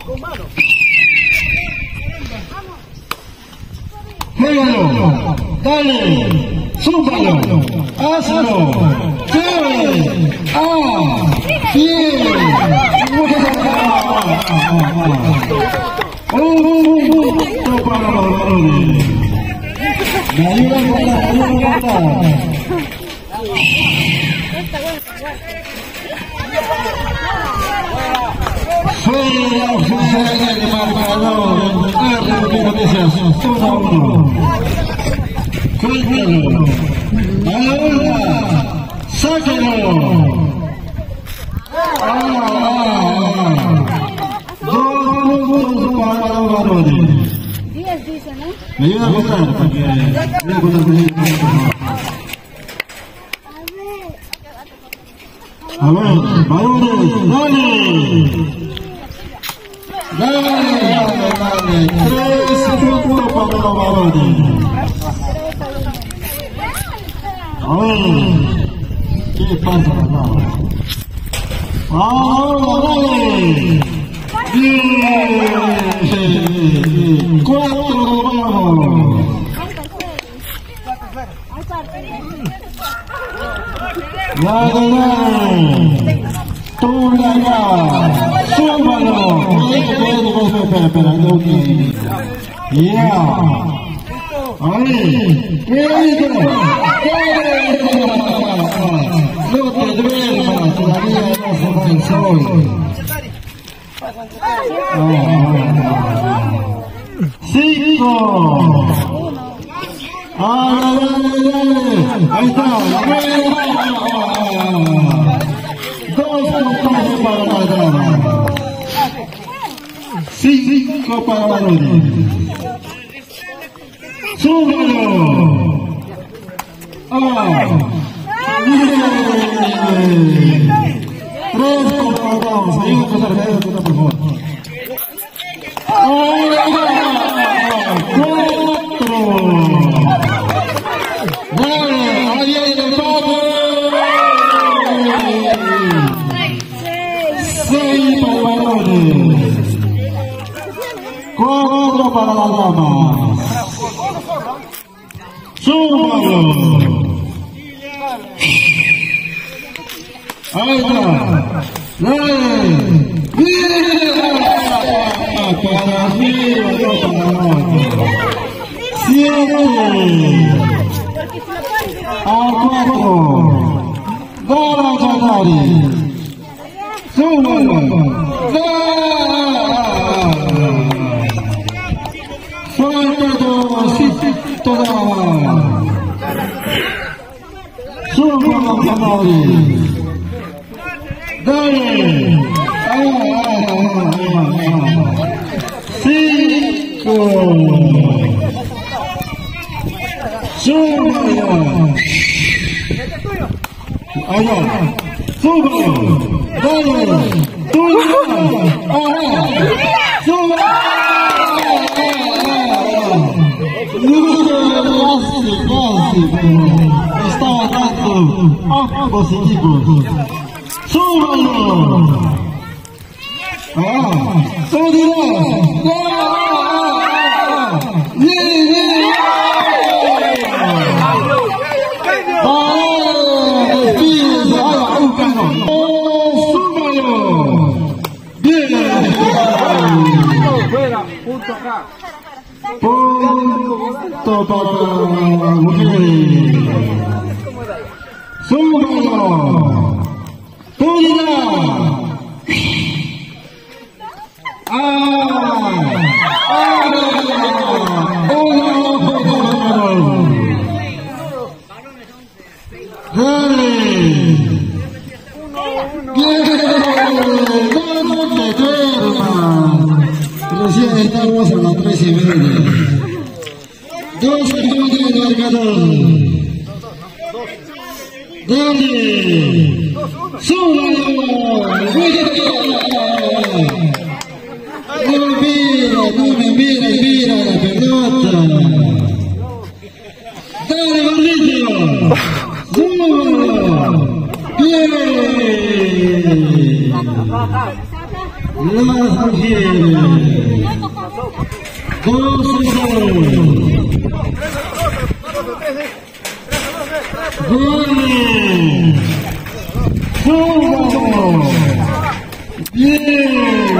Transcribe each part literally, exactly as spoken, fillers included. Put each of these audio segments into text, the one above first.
Juégalo, dale, súbalo, hazlo, ¡sí! ¡Ah! ¡Bien! ¡Un punto para los varones! ¡Me ayudan con la ayuda! Fuera oficial del marcador, en R Noticias, uno a uno. Cuéntalo. Ahora, sáquelo. Ah, dos puntos para los varones. diez dice, ¿no? Me ayuda a contar, para que voy a contar con a ver, varones, dale. Dale, dale, dale, tres puntos para los varones. A ver, ¿qué pasa acá? ¡Ahora, dale! ¡Bien! ¡Cuatro vamos! ¡Dale, dale! ¡Tú la ya! ¡Súbalo! Espera, espera, no que... ¡Ya! ¡Ahí! ¡Quédate! ¡No te duermas! Todavía no se va el sol. ¡Cinco! ¡Ah, dale, dale! ¡Ahí está! ¡Dos puntos para la dama! ¡Cinco para varones! ¡Súbalo! ¡Ah! ¡Bien! ¡Tres para la dama! ¡Ayúdame a contar, ayúdame a contar, por favor! Cuatro para la dama. Súbalo. Ahí está. Dale. Para arriba, no para abajo. Siete. A cuatro. Dale, Canari. Súbalo. Falta dosito más. Súbalo, Canari. Dale. Ah, ah, ah, ah. Cinco. Súbalo. Allá. Súbalo. Dale. Tuyo. Ajá. Súbalo. Casi, casi, pero estaba dando ambos equipos. ¡Súbalo! ¡Ah! ¡Seguridad! ¡Ah! ¡Bien, bien! ¡Ah! ¡Despídense! ¡Ah! ¡Un cañón! ¡Súbalo! ¡Bien! ¡Fuera! ¡Punto acá! Punto para mujeres. ¡Súbalo! ¡Tuya! ¡Ah! ¡Ah! ¡Dale! ¡Bien! ¡No te duermas! Recién estamos a las tres y media. Dos puntos de marcador. Dale. Súbalo. No me mires, no me mires, mira la pelota. Dale, gordito. Súbalo. Bien. Las Dos a cero. Bien. Jugamos. Bien.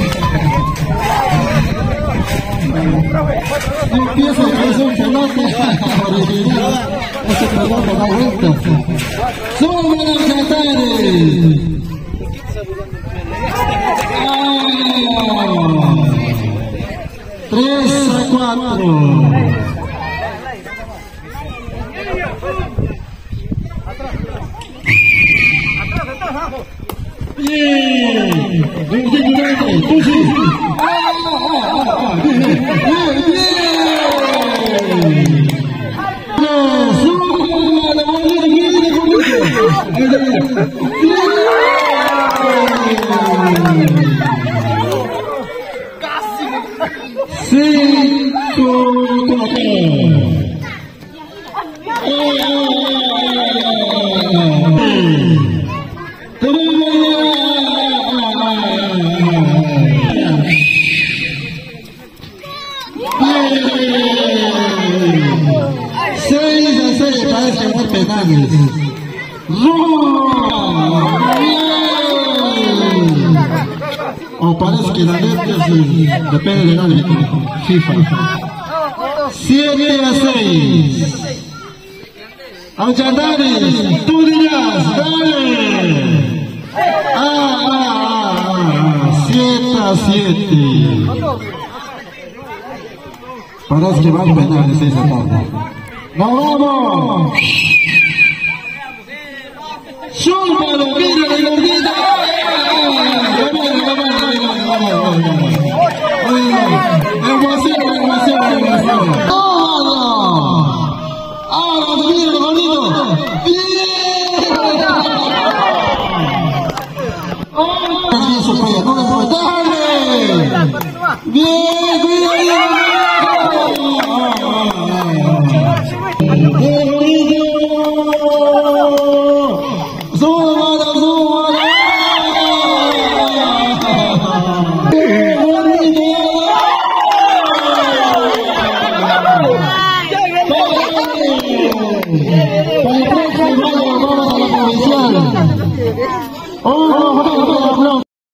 Empieza a crecer un pelote original. Ese pelote da vuelta. Sube los Catares. Tres a cuatro. Bien. Bien, bien, cinco seis a seis parece que penales. O parece que la letra depende del árbitro. FIFA. siete a seis. Alchandares, tú dirás, dale. Ah, ah, ah, siete a siete. Parece que va a penales esa tarde. ¡Nos vamos! ¡Súbalo, mira la gordita! ¡Emoción, emoción, emoción! ¡Ahora! ¡Ahora, mira el gordito! ¡Bien! ¡Oh! ¡Bien, Sofía! ¡No le puedo! ¡Dale! ¡Bien, cuidado! Para el próximo año vamos a la provincial.